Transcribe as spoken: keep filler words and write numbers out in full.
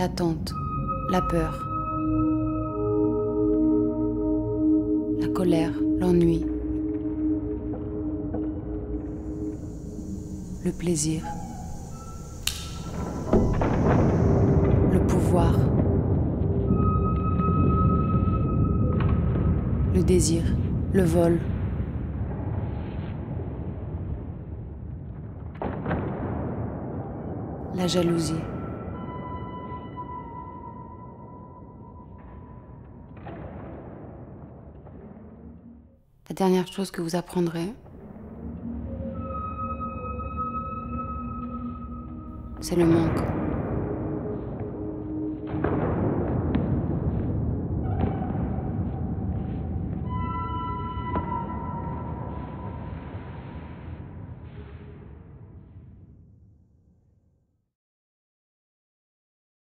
l'attente, la peur, la colère, l'ennui, le plaisir, le pouvoir, le désir, le vol, la jalousie. La dernière chose que vous apprendrez, c'est le manque.